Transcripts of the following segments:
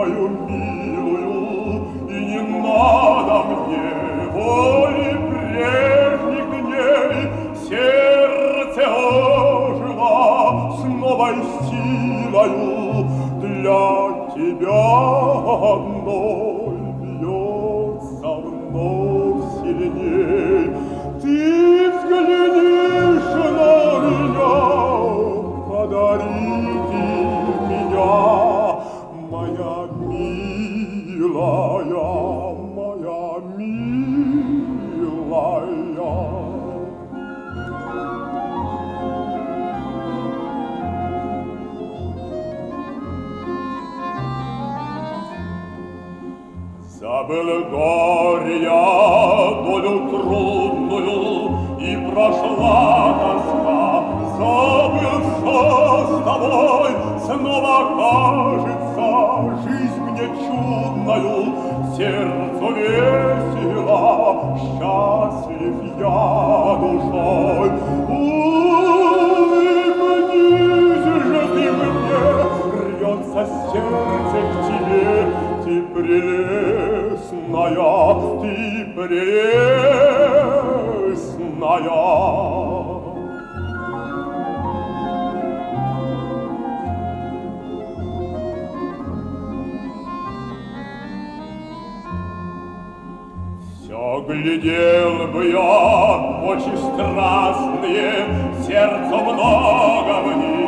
мою милую, и не надо мне воли прежних дней. Сердце ожило с новой силою, для тебя одной бьется вновь сильней. Ты взглянешь на меня, подарите меня, моя милая, моя милая. Забыл горе я долю трудную, и прошла тоска. Забыл, что с тобой снова кажется жизнь мне чудною, сердцу весело, счастлив я душой. Улыбнись же ты мне, рвется сердце к тебе, ты прелестная, ты прелестная. Все глядел бы я в очи страстные, сердца много в них,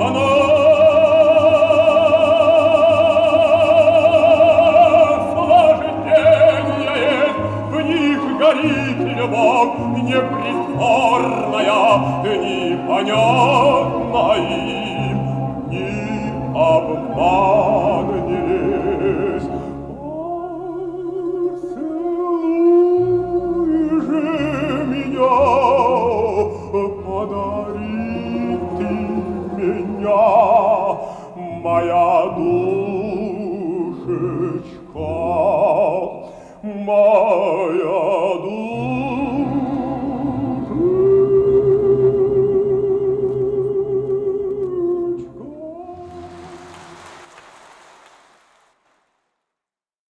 горит любовь непритворная, непонятная.